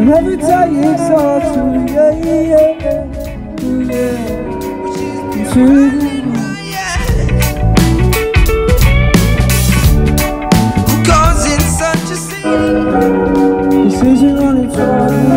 every time it's all true, yeah, yeah, yeah. True. Causing such a scene. Decision on its own.